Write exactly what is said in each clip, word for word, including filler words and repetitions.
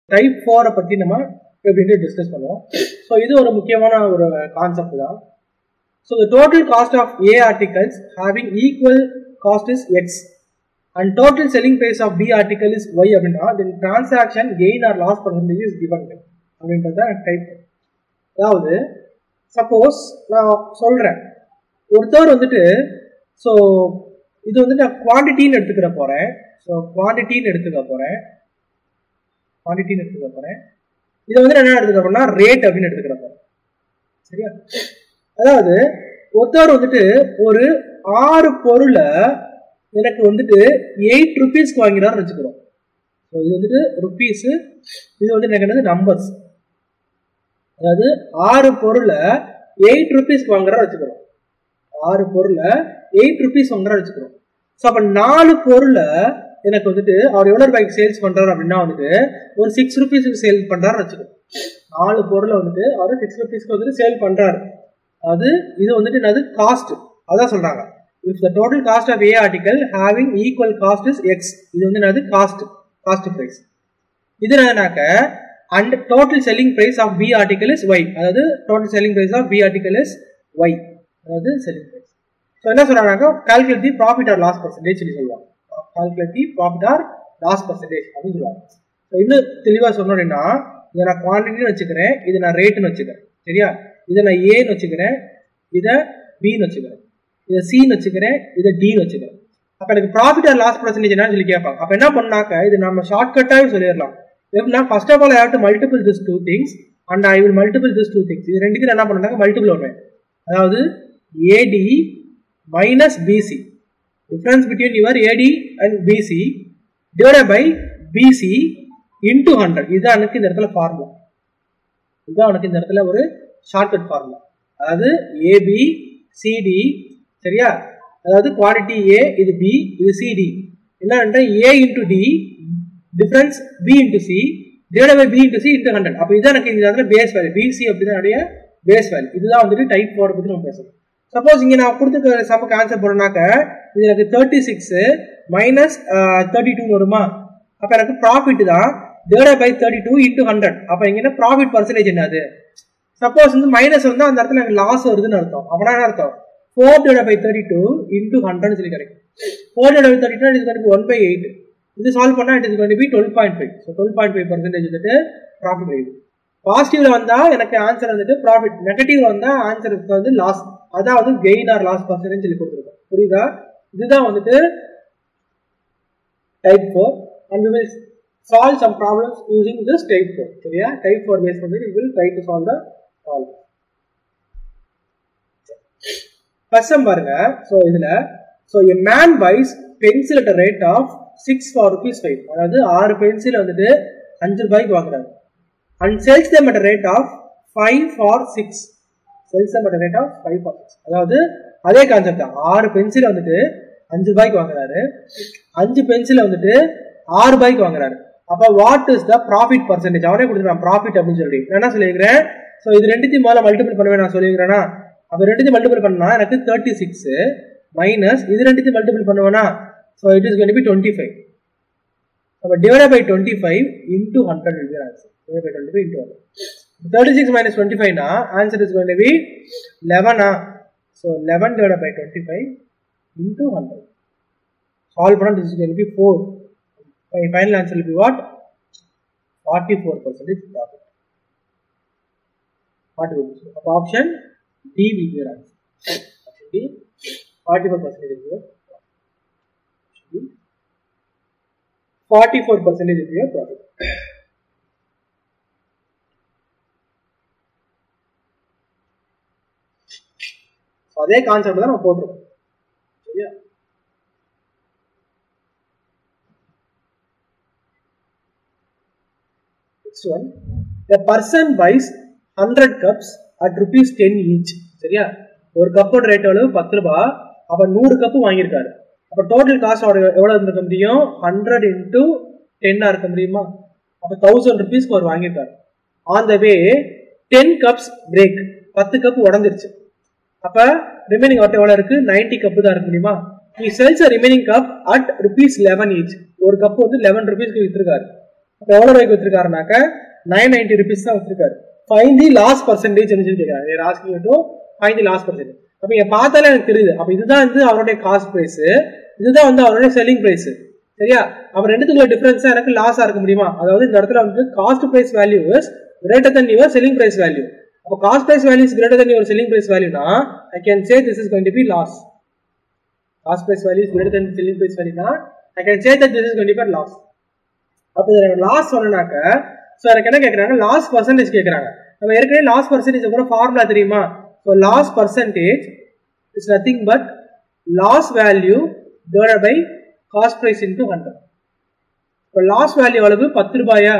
Type ஃபோரை பற்றி நம்ம எப்படின்ட்டு டிஸ்கஸ் பண்ணுவோம். ஸோ இது ஒரு முக்கியமான ஒரு கான்செப்ட் தான். So the total cost of A articles having equal cost is X and total selling price of B article is Y அப்படின்னா then transaction gain or loss percentage is given அப்படின்றத type. அதாவது suppose நான் சொல்கிறேன், ஒருத்தர் வந்துட்டு so இது வந்து நான் குவான்டிட்டின்னு எடுத்துக்கிற போகிறேன். ஸோ குவான்டிட்டின்னு எடுத்துக்க போகிறேன் குவான்டிட்டின்னு எடுத்துக்க போகிறேன் இதை வந்து என்ன எடுத்துக்க போறேன்னா ரேட் அப்படின்னு எடுத்துக்கிற போகிறேன். சரியா? அதாவது ஒருத்தர் வந்துட்டு ஒரு ஆறு பொருளை எனக்கு வந்துட்டு எயிட் ருபீஸ்க்கு வாங்கிறான்னு வச்சுக்கிறோம். ஸோ இது வந்துட்டு ருபீஸு, இது வந்து எனக்கு என்னது நம்பர்ஸ். அதாவது ஆறு பொருளை எயிட் ருபீஸ்க்கு வாங்குறா வச்சுக்கிறோம். ஆறு பொருளை எயிட் ருபீஸ் வாங்குறா வச்சுக்கிறோம். ஸோ அப்போ நாலு பொருளை எனக்கு வந்துட்டு அவர் எவ்வளோ ரூபாய்க்கு சேல்ஸ் பண்ணுறாரு அப்படின்னா வந்துட்டு ஒரு சிக்ஸ் ருபீஸுக்கு சேல் பண்ணுறாரு வச்சுக்கோங்க. நாலு பொருளை வந்துட்டு அவர் சிக்ஸ் ருபீஸ்க்கு வந்துட்டு சேல் பண்ணுறாரு. அது இது வந்துட்டு என்னது காஸ்ட். அதான் சொல்கிறாங்க, if the total cost of A article having equal cost is X, இது வந்து என்னது காஸ்ட் காஸ்ட் ப்ரைஸ். இது என்னன்னாக்க and total selling price of B article is Y, அதாவது total selling price of B article is Y, அதாவது selling price. So என்ன சொல்கிறாங்க, calculate the profit or loss percentage சொல்லி சொல்லுவாங்க. Calculate the profit or loss percentage அப்படின்னு சொல்லுவாங்க. So இன்னும் தெளிவாக சொன்னோம் அப்படின்னா இதை நான் குவான்டிட்டின்னு வச்சுக்கிறேன், இதை நான் ரேட்டுன்னு வச்சுக்கிறேன். சரியா? இதை நான் ஏன்னு வச்சுக்கிறேன், இதை பின்னு வச்சுக்கிறேன், இதை சின்னு வச்சுக்கிறேன், இதை டின்னு வச்சுக்கிறேன். அப்போ எனக்கு ப்ராஃபிட் ஆர் லாஸ் பர்சன்டேஜ் என்னன்னு சொல்லி கேட்பாங்க. அப்போ என்ன பண்ணாக்க இது நம்ம ஷார்ட்கட்டாகவே சொல்லிடலாம். எப்படின்னா first of all I have to multiple this two things and I will multiple this two things. இது ரெண்டுக்கும் என்ன பண்ணாங்க மல்டிபிள் வருவேன். அதாவது A D minus B C, difference between your A D and B C divided by B C into one hundred. இதுதான் எனக்கு இந்த இடத்துல ஃபார்முலா. இதுதான் எனக்கு இந்த இடத்துல ஒரு ஷார்ட்கட் ஃபார்முலா. அதாவது A B C D. சரியா? அதாவது குவான்டிட்டி A, இது B, இது C D. என்னன்னா A into D difference B into C divided by B into C into one hundred. அப்போ இதுதான் எனக்கு இந்த இடத்துல பேஸ் வேல்யூ. B C அப்படிதான் என்னுடைய பேஸ் வேல்யூ. இதுதான் வந்துட்டு டைப் ஃபோர் பற்றி நம்ம பேசணும். சப்போஸ் இங்கே நான் கொடுத்துருக்க சமக்கு ஆன்சர் போடனாக்க இது எனக்கு thirty six minus thirty two வருமா? அப்போ எனக்கு ப்ராஃபிட் தான் divide by thirty two into hundred. அப்போ இங்கே ப்ராஃபிட் பர்சன்டேஜ் என்னது? சப்போஸ் வந்து மைனஸ் வந்து அந்த இடத்துல எனக்கு லாஸ் வருதுன்னு அர்த்தம். அப்படின்னா என்ன அர்த்தம்? Four divide by thirty two into hundred சொல்லி கிடைக்கும். Four divide by thirty two is going to be one by eight. இது சால்வ் பண்ணால் it is going to be twelve point five. So twelve point five percentage வந்துட்டு profit வருது. பாசிட்டிவ்ல வந்தால் எனக்கு answer வந்துட்டு ப்ராஃபிட், நெகட்டிவ்ல வந்தால் ஆன்சருக்கு வந்து லாஸ். அதான் வந்து கெயின் ஆர் லாஸ் பர்சன்டேஜ் சொல்லி கொடுத்துருக்கோம். புரியுதா? இதுதான் வந்துட்டு type four and we will solve some problems using this type four. சரியா? type four based on it we will try to solve the problem. first sum பாருங்க. so இதுல so a man buys pencil at a rate of six for rupees five. அதாவது ஆறு pencil வந்துட்டு அஞ்சு ரூபாய்க்கு வாங்குறாரு. and sells them at a rate of five for six. sells them at a rate of five for six. அதாவது அதே concept தான். ஆறு பென்சில் வந்துட்டு அஞ்சு ரூபாய்க்கு வாங்குறாரு, அஞ்சு பென்சில் வந்துட்டு ஆறு ரூபாய்க்கு வாங்குறாரு. அப்போ what is the profit percentage? அவனே கொடுத்துருக்கான் ப்ராஃபிட் அப்படின்னு சொல்லி. நான் என்ன சொல்லியிருக்கிறேன்? ஸோ இது ரெண்டுத்தையும் முதல்ல மல்டிபிள் பண்ணுவேன் நான் சொல்லியிருக்கிறேன்னா, அப்போ ரெண்டுத்தையும் மல்டிபிள் பண்ணா எனக்கு தேர்ட்டி சிக்ஸ் மைனஸ் இது ரெண்டுத்தையும் மல்டிபிள் பண்ணுவேன்னா so it is going to be twenty five. அப்போ divide by twenty five into hundred will be answer. Divided by twenty-five into one hundred. thirty-six minus twenty-five na answer is going to be eleven. So eleven divided by twenty-five into one hundred. Solve பண்ணா this is going to be four. My final answer will be what? forty-four percent profit. forty-four percent. So option D will be your answer. Option D, forty-four percent will be your profit. Option D, forty-four percent will be your profit. So அதே concept தான் நம்ம போட்டுருக்கோம். சரியா? Next one, a person buys one hundred cups at rupees ten each. சரியா? ஒரு கப்போட rate எவ்வளவு? பத்து ரூபாய். அப்ப நூறு கப்பு வாங்கியிருக்காரு. அப்ப டோட்டல் காஸ்ட் எவ்வளவு இருக்க முடியும்? ஹண்ட்ரட் இன்டூ டென்னா இருக்க முடியுமா? அப்ப தௌசண்ட் ருபீஸ்க்கு அவர் வாங்கியிருக்காரு. On the way ten cups break, பத்து கப் உடஞ்சிருச்சு. அப்ப ரிமைனிங் வாட் எவ்வளவு இருக்கு? நைன்டி கப்பு தான் இருக்க முடியுமா? he sells a remaining cup at rupees eleven each. ஒரு கப் வந்து eleven rupeesக்கு வித்திருக்காரு. அப்போ எவ்வளோ ரூபாய்க்கு விற்றுருக்காருனாக்க நைன் நைன்டி ருபீஸ் தான் விற்றுருக்காரு. ஃபைன் தி லாஸ் பர்சன்டேஜ் சொல்லி கேட்குறாங்க. Asking to find the loss percentage. அப்போ இங்கே பார்த்தாலே எனக்கு தெரியுது. அப்போ இதுதான் வந்து அவருடைய காஸ்ட் ப்ரைஸ், இதுதான் வந்து அவருடைய செல்லிங் ப்ரைஸ். சரியா? அப்போ ரெண்டுத்துக்குள்ள டிஃபரன்ஸாக எனக்கு லாஸாக இருக்க முடியுமா? அதாவது இந்த இடத்துல வந்து cost price value is greater than your selling price value. அப்போ cost price value is greater than your selling price வேல்யூனா I can say this is going to be loss. Cost price value is greater than selling price வேல்யூனா I can say that this is going to be loss. அப்போ எனக்கு loss சொன்னாக்க so எனக்கு என்ன கேட்குறாங்க, loss percentage கேட்குறாங்க. நம்ம ஏற்கனவே லாஸ் பர்சன்டேஜ் கூட ஃபார்முலா தெரியுமா? So loss percentage is nothing but loss value divided by cost price into hundred. இப்போ லாஸ் வேல்யூ எவ்வளவு? பத்து ரூபாயா?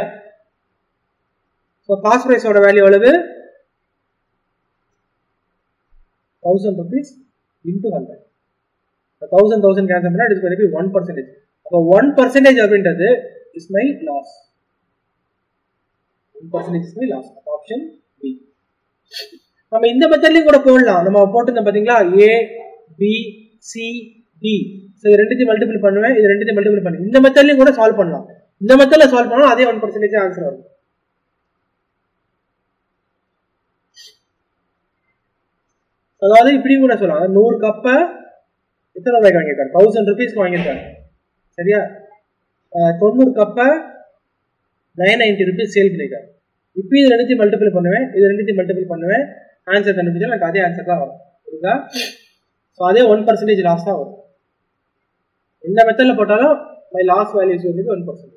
ஸோ காஸ்ட் ப்ரைஸோட வேல்யூ எவ்வளவு? Thousand rupees into hundred. Thousand thousand cancel பண்ணால் it is going to be one percentage. அப்போ one percentage அப்படின்றது is my loss. One percentage is my loss. Option B. நம்ம இந்த மெத்தட்லையும் கூட போடலாம். நம்ம போட்டுருந்தோம் பார்த்தீங்களா, A B C D. So இது ரெண்டுத்தையும் மல்டிபிள் பண்ணுவேன், இது ரெண்டுத்தையும் மல்டிபிள் பண்ணுவேன். இந்த மெத்தட்லையும் கூட சால்வ் பண்ணலாம். இந்த மெத்தட்ல சால்வ் பண்ணாலும் அதே ஒன் பர்சன்டேஜ் ஆன்சர் வரும். அதாவது இப்படியும் கூட சொல்லலாம். நூறு கப்பை எத்தனை ரூபாய்க்கு வாங்கியிருக்காரு? தௌசண்ட் ருபீஸ்க்கு வாங்கியிருக்காரு. சரியா? தொண்ணூறு கப்பை நைன் நைன்டி ருபீஸ் சேல் பண்ணியிருக்காரு. இப்போ இது ரெண்டுத்தையும் மல்டிபிள் பண்ணுவேன், இது ரெண்டுத்தையும் மல்டிபிள் பண்ணுவேன், ஆன்சர் கண்டுபிடிச்சா எனக்கு அதே ஆன்சர் தான் வரும். புரியுதா? ஸோ அதே ஒன் பர்சன்டேஜ் லாஸ் தான் வரும். எந்த மெத்தட்ல போட்டாலும் மை லாஸ் வேல்யூஸ் வந்து ஒன் பர்சன்டேஜ்.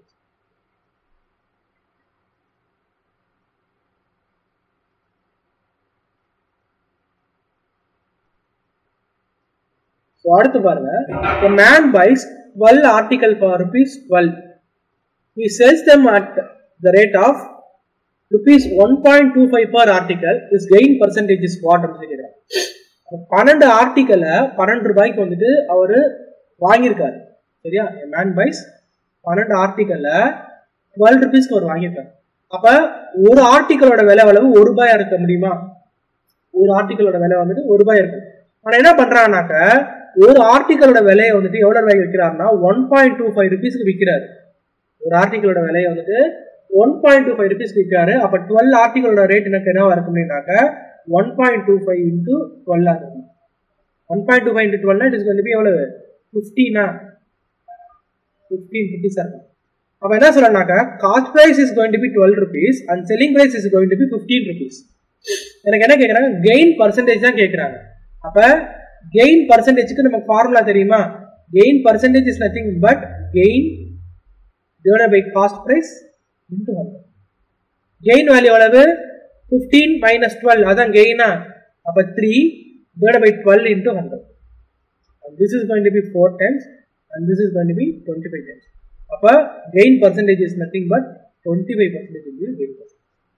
ஸோ அடுத்து பாருங்க, a man buys twelve article for rupees twelve. He sells them at the rate of rupees one point two five per article. His gain percentage is what? பன்னெண்டு ஆர்டிக்கலை பன்னெண்டு ரூபாய்க்கு வந்துட்டு அவரு வாங்கியிருக்காரு. சரியா? a man buys பன்னெண்டு ஆர்டிக்கல்ல டுவெல் ருபீஸ்க்கு அவர் வாங்கியிருக்காரு. அப்ப ஒரு ஆர்டிக்கலோட விலை அளவு ஒரு ரூபாயா இருக்க முடியுமா? ஒரு ஆர்டிக்கலோட விலை வந்துட்டு ஒரு ரூபாய் இருக்கு. ஆனா என்ன பண்றாங்கனாக்க ஒரு ஆர்டிக்கலோட விலையை வந்துட்டு எவ்வளவு ரூபாய்க்கு விற்கிறாருன்னா ஒன் பாயிண்ட் டூ ஃபைவ் ருபீஸ்க்கு விற்கிறாரு. ஒரு ஆர்டிக்கலோட விலையை வந்துட்டு one point two five rupees விற்கிறாரு. அப்ப டுவெல் ஆர்டிக்கலோட ரேட் எனக்கு என்னவா இருக்கும் அப்படின்னாக்க one point two five into twelve ஆகும். One point two five into twelve it is going to be எவ்வளவு? ஃபிஃப்டீனா? ஃபிஃப்டீன் ருபீஸ் இருக்கும். அப்ப என்ன சொல்லனாக்க cost price is going to be twelve rupees and selling price is going to B fifteen rupees. எனக்கு என்ன கேட்கறாங்க? கெயின் பர்சன்டேஜ் தான் கேட்கறாங்க. அப்ப கெயின் பர்சன்டேஜ்க்கு நமக்கு ஃபார்முலா தெரியுமா? Gain percentage is nothing but gain divided by cost price into hundred. Gain value எவ்வளவு? Fifteen minus twelve, அதான் கெயினா? அப்ப three divided by twelve into hundred. This is going to be four times and this is going to be twenty-five times. அப்ப gain percentage is nothing but twenty-five percent will be gain percentage.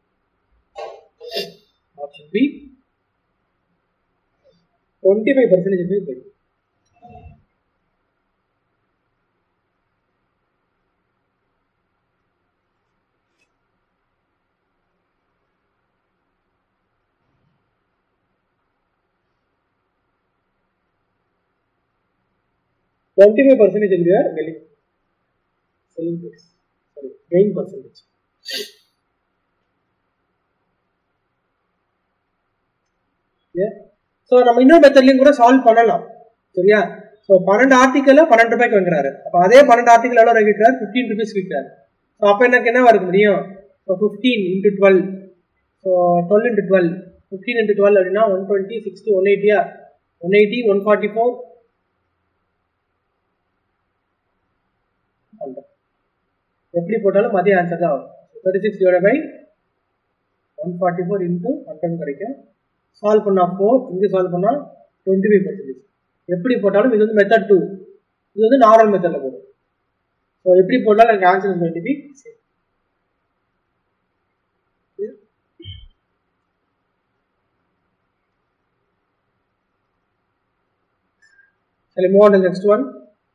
Option B, twenty-five percent will be gain. twenty-five percent will be your selling selling price. Sorry, gain percentage. Yeah. So நம்ம இன்னொரு மெத்தட்லயும் கூட solve பண்ணலாம். சரியா? So பன்னெண்டு ஆர்டிகல்ல பன்னெண்டு ரூபாய்க்கு வாங்குறாரு. அப்ப அதே பன்னெண்டு ஆர்டிகல் எவ்வளவு ரூபாய்க்கு விற்கிறாரு? ஃபிஃப்டீன் ருபீஸ் விற்கிறாரு. சோ அப்ப எனக்கு என்ன வர முடியும்? So fifteen into twelve. So twelve into twelve. Fifteen into twelve அப்படினா one twenty, sixty, one eighty யா? one eighty, one forty-four. எப்படி போட்டாலும் அதே ஆன்சர் தான் வரும். thirty-six divided by one forty-four into one hundred கிடைக்கும். சால்வ் பண்ணா four, இங்க சால்வ் பண்ணா twenty-five percent. எப்படி போட்டாலும் இது வந்து மெத்தட் two, இது வந்து நார்மல் மெத்தட்ல போடும். சோ எப்படி போட்டாலும் எனக்கு answer is going to be same. Shall we move on to the next one?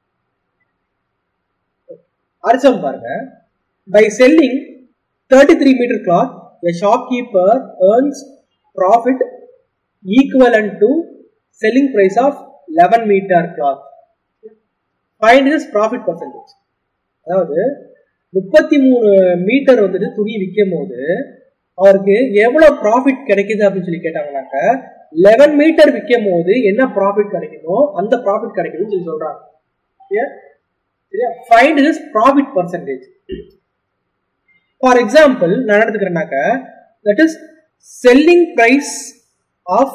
அடுத்து பாருங்க, by selling thirty-three meter cloth, a shopkeeper earns profit equivalent to selling price of eleven meter cloth. Find this profit percentage. அதாவது முப்பத்தி மூணு metre வந்துட்டு துணி விற்கும் போது அவருக்கு எவ்வளவு ப்ராஃபிட் கிடைக்குது அப்படின்னு சொல்லி கேட்டாங்கன்னாக்க லெவன் மீட்டர் விற்கும் போது என்ன ப்ராஃபிட் கிடைக்குமோ அந்த ப்ராஃபிட் கிடைக்குதுன்னு சொல்லி சொல்றாங்க. சரியா? Find his profit percentage. For example நான் எடுத்துக்கிறேன்னாக்க that is selling price of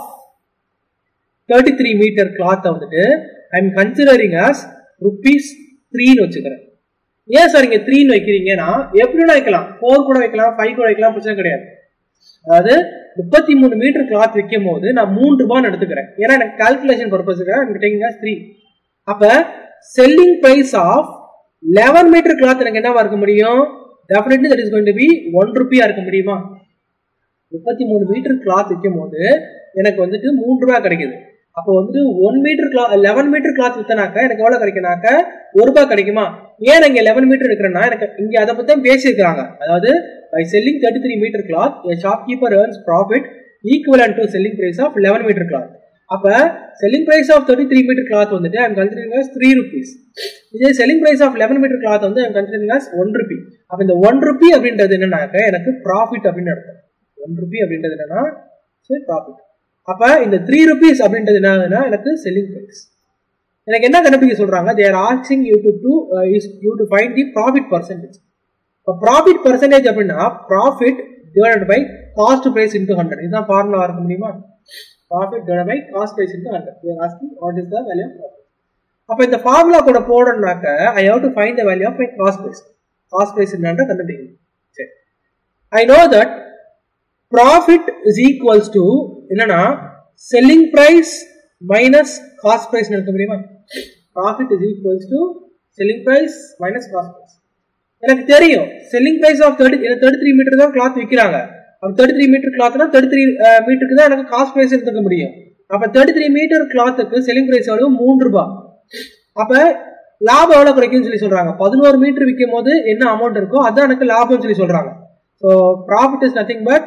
thirty three metre cloth வந்துட்டு I am considering as rupees த்ரீன்னு வச்சுக்கிறேன். ஏன் சார் இங்க த்ரீன்னு வைக்கிறீங்கன்னா எப்படி கூட வைக்கலாம், ஃபோர் கூட வைக்கலாம், ஃபைவ் கூட வைக்கலாம், பிரச்சனை கிடையாது. அதாவது முப்பத்தி மூணு மீட்டர் கிளாத் விற்கும் போது நான் மூணு ரூபான்னு எடுத்துக்கிறேன். ஏன்னா எனக்கு கால்குலேஷன் பர்பஸுக்கு. அப்ப selling price of eleven metre cloth எனக்கு என்னவா இருக்க முடியும்? Definitely that is going to be one ருபியா இருக்க முடியுமா? முப்பத்தி மூணு மீட்டர் கிளாத் விற்கும் போது எனக்கு வந்துட்டு மூணு ரூபாய் கிடைக்குது. அப்போ வந்துட்டு one meter cloth eleven metre cloth வித்தனாக்க எனக்கு எவ்வளவு கிடைக்குனாக்க ஒரு ரூபாய் கிடைக்குமா? ஏன் இங்க லெவன் மீட்டர் இருக்கிறேன்னா எனக்கு இங்க அதை பத்தி பேசியிருக்காங்க. அதாவது by selling thirty-three meter cloth a shopkeeper earns profit equivalent to selling price of eleven meter cloth. அப்ப selling price of thirty-three meter cloth வந்துட்டு I am considering as three rupees. இதே selling price of eleven meter cloth வந்து I am considering as one rupee. அப்ப இந்த one rupee அப்படின்றது என்னன்னாக்க எனக்கு profit அப்படின்னு அர்த்தம். one rupee அப்படின்றது என்னன்னா profit. அப்ப இந்த three rupees அப்படின்றது என்னன்னா எனக்கு selling price. எனக்கு என்ன கண்டுபிடிக்க சொல்றாங்க? they are asking you to do uh, is you to find the profit percentage. இப்போ ப்ராஃபிட் பர்சன்டேஜ் அப்படின்னா profit divided by cost price into hundred. இதுதான் ஃபார்முலா இருக்க முடியுமா? Profit divided by cost price into hundred. You are asking what is the value of profit. அப்போ இந்த formula கூட போடணும்னாக்க I have to find the value of my cost price. Cost price என்னன்ற கண்டுபிடிக்கணும். சரி, I know that profit is equals to என்னன்னா selling price minus cost price இருக்க முடியுமா? Profit is equals to selling price minus cost price. எனக்கு தெரியும் selling price of thirty thirty three metre தான் cloth விற்கிறாங்க. அப்போ தேர்ட்டி த்ரீ மீட்டர் கிளாத்னா thirty three மீட்டருக்கு தான் எனக்கு காஸ்ட் பிரைஸ் எடுத்துக்க முடியும். அப்போ தேர்ட்டி த்ரீ மீட்டர் கிளாத்துக்கு செல்லிங் பிரைஸ் எவ்வளவு? மூணு ரூபாய். அப்ப லாபம் எவ்வளவு கிடைக்கும்னு சொல்லி சொல்றாங்க. பதினோரு மீட்டர் விற்கும் போது என்ன அமௌண்ட் இருக்கோ அதான் எனக்கு லாபம் சொல்லி சொல்றாங்க. So profit is nothing but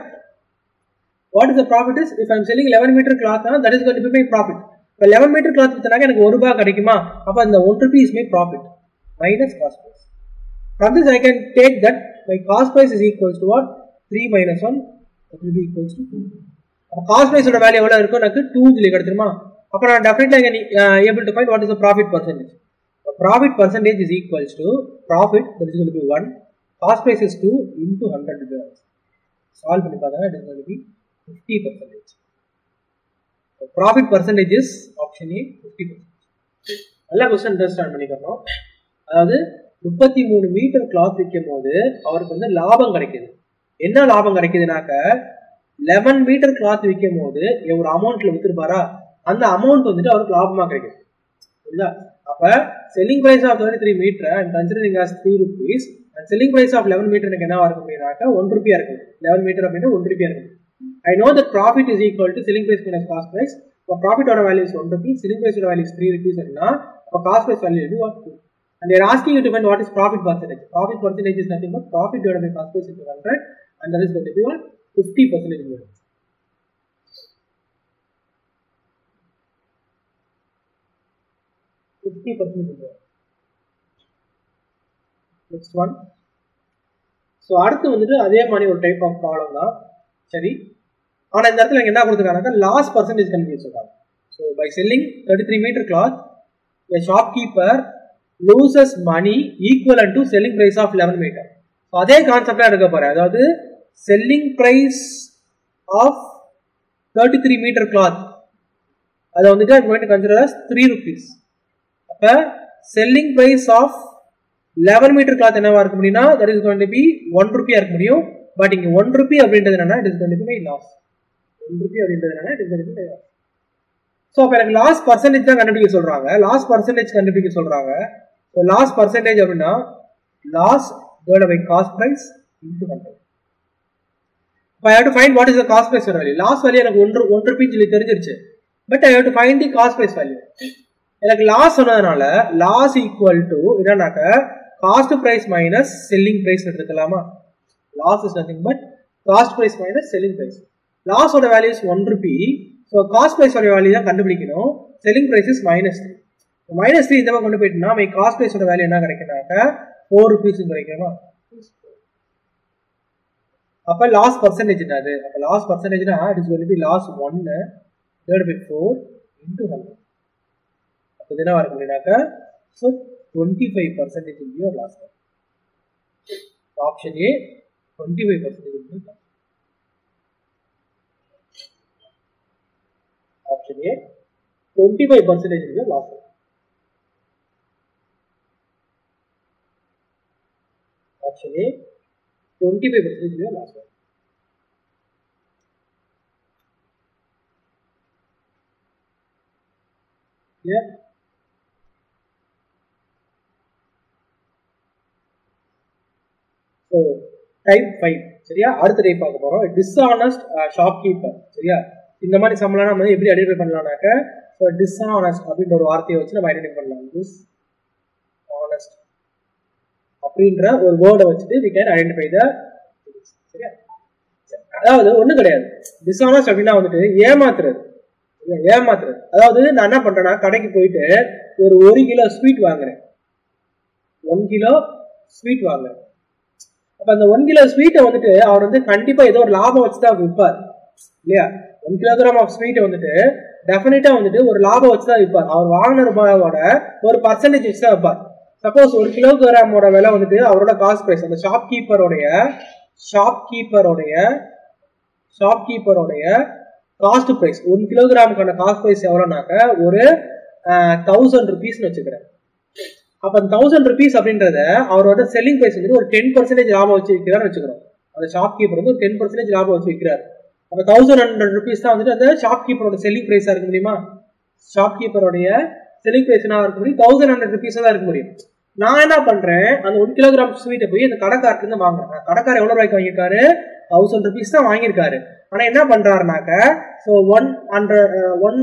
what is the profit is if I am selling eleven metre cloth that is going to be my profit. இப்போ லெவன் மீட்டர் கிளாத் வித்தனாக்க எனக்கு ஒரு ரூபாய் கிடைக்குமா? அப்போ அந்த one rupee is my profit minus cost price. From this I can take that my cost price is equals to what? three minus one, that will be equals to two. அப்ப cost price ஓட value எவ்வளவு இருக்கும்? எனக்கு two சொல்லி கிடைச்சிருமா? அப்ப நான் definitely I can uh, able to find what is the profit percentage. The profit percentage is equals to profit, that is going to be one, cost price is two into one hundred. Solve பண்ணி பார்த்தா it is going to be fifty percent. The profit percentage is option A, fifty percent. நல்ல question understand பண்ணிக்கணும். அதாவது முப்பத்தி மூணு metre cloth விற்கும் போது அவருக்கு வந்து லாபம் கிடைக்குது. என்ன லாபம் கிடைக்குதுனாக்க லெவன் மீட்டர் கிளாத் விற்கும் போது ஒரு அமௌண்ட்ல வித்துருப்பாரா அந்த அமௌண்ட் வந்துட்டு அவருக்கு லாபமா கிடைக்குது. புரியுதா? அப்ப selling price of thirty three metre and considering as three rupees and selling price of eleven metre எனக்கு என்னவா இருக்கும் அப்படின்னாக்க ஒன் ருபியா இருக்கு. லெவன் மீட்டர் அப்படின்னா ஒன் ருபியா இருக்கு. I know that profit is equal to selling price minus cost price. இப்போ ப்ராஃபிட்டோட value is one rupee, selling பிரைஸோட வேல்யூ இஸ் த்ரீ ருபீஸ் அப்படின்னா அப்போ காஸ்ட் பிரைஸ் வேல்யூ இது one two. And they are asking you to find what is profit percentage. Profit percentage is nothing but profit divided by cost price into one hundred, and that is going to be what? fifty percent. fifty percent. Next one. So அடுத்து வந்துட்டு அதே மாதிரி ஒரு type of problem தான். சரி, ஆனால் இந்த இடத்துல என்ன கொடுத்துருக்காங்க? லாஸ் பர்சன்டேஜ் கண்டுபிடிச்சு சொல்றாங்க. So by selling thirty three metre cloth a shopkeeper loses money equivalent to selling price of eleven meter. So அதே கான்செப்ட்ல எடுக்க போறேன். அதாவது selling price of thirty three meter cloth அதை வந்துட்டு I'm going to consider as three rupees. அப்ப selling price of eleven meter cloth என்னவா இருக்க முடியும்னா that is going to be one rupee இருக்க முடியும். பட் இங்க one rupee அப்படின்றது என்னன்னா it is going to be my loss. one rupee அப்படின்றது என்னன்னா it is going to be my loss. So அப்ப எனக்கு லாஸ் பர்சன்டேஜ் தான் கண்டுபிடிக்க சொல்றாங்க. லாஸ் பர்சன்டேஜ் கண்டுபிடிக்க சொல்றாங்க. So loss percentage அப்படின்னா loss divided by cost price into one hundred. If I have to find what is the cost price value. Loss value எனக்கு one one rupee சொல்லி தெரிஞ்சிருச்சு. But I have to find the cost price value. எனக்கு loss சொன்னதனால loss equal to என்னன்னாக்க cost price minus selling price எடுத்துக்கலாமா? Loss is nothing but cost price minus selling price. Loss ஓட value is one rupee. So cost price ஓட value தான் கண்டுபிடிக்கணும். Selling price is minus three. Minus three இந்த மாதிரி கொண்டு போயிட்டுனா மை காஸ்ட் பிரைஸோட வேல்யூ என்ன கிடைக்குனாக்க ஃபோர் ருபீஸ் கிடைக்குமா? அப்போ லாஸ் பர்சன்டேஜ் என்னது? அப்போ லாஸ் பர்சன்டேஜ்னா it is going to be loss one divided by four into hundred. அப்போ இது என்ன வரும் அப்படின்னாக்கா so twenty five percentage will be your loss. Option A twenty five percentage will be loss. Option A twenty five percentage will be your loss. Option A twenty five percentage will be your loss. Yeah. So type five சரியா? அடுத்த type பார்க்க போறோம். dishonest shopkeeper சரியா? இந்த மாதிரி சம்பளம் நம்ம எப்படி ஐடென்டிஃபை பண்ணலாம்னாக்க so dishonest அப்படின்ற ஒரு வார்த்தையை வச்சு நம்ம ஐடென்டிஃபை பண்ணலாம். dishonest அப்படின்ற ஒரு வேர்டை வச்சுட்டு we can identify the சரியா? அதாவது ஒண்ணும் கிடையாது. dishonest அப்படின்னா வந்துட்டு ஏமாத்துறது ஏமாத்துறது அதாவது நான் என்ன பண்றேன்னா கடைக்கு போயிட்டு ஒரு ஒரு கிலோ ஸ்வீட் வாங்குறேன். ஒன் கிலோ ஸ்வீட் வாங்குறேன். அப்ப அந்த ஒன் கிலோ ஸ்வீட்டை வந்துட்டு அவர் வந்து கண்டிப்பா ஏதோ ஒரு லாபம் வச்சுதான் விற்பார் இல்லையா? ஒன் கிலோகிராம் ஆஃப் ஸ்வீட்டை வந்துட்டு டெஃபினட்டா வந்துட்டு ஒரு லாபம் வச்சுதான் விற்பார். அவர் வாங்கின ரூபாயோட ஒரு பர்சன்டேஜ் வச்சுதான் விற்பார். சப்போஸ் ஒரு கிலோகிராமோட விலை வந்துட்டு அவரோட காஸ்ட் பிரைஸ் அந்த ஷாப் கீப்பரோடைய ஷாப் கீப்பரோடைய ஷாப் கீப்பரோடைய காஸ்ட் பிரைஸ் ஒன் கிலோகிராமுக்கான காஸ்ட் பிரைஸ் எவ்வளோனாக்க ஒரு தௌசண்ட் ருபீஸ்னு வச்சுக்கிறேன். அப்போ அந்த தௌசண்ட் ருபீஸ் அப்படின்றத அவரோட செல்லிங் பிரைஸ் வந்துட்டு ஒரு டென் பர்சன்டேஜ் லாபம் வச்சு விற்கிறான்னு வச்சுக்கிறோம். அந்த ஷாப் கீப்பர் வந்து ஒரு டென் பர்சன்டேஜ் லாபம் வச்சு விற்கிறாரு. அப்போ தௌசண்ட் ஹண்ட்ரட் ருபீஸ் தான் வந்துட்டு அந்த ஷாப் கீப்பரோட செல்லிங் பிரைஸாக இருக்க முடியுமா? ஷாப் கீப்பரோடைய செல்லிங் பிரைஸ் என்ன இருக்க முடியும்? தௌசண்ட் ஹண்ட்ரட் ருபீஸ் தான் இருக்க முடியும். நான் என்ன பண்றேன், அந்த ஒரு கிலோகிராம் ஸ்வீட்டை போய் அந்த கடைக்காரருக்கு இருந்து வாங்குறேன். கடைக்காரர் எவ்வளவு ரூபாய்க்கு வாங்கியிருக்காரு? தௌசண்ட் ருபீஸ் தான் வாங்கியிருக்காரு. ஆனா என்ன பண்றாருனாக்க so one hundred one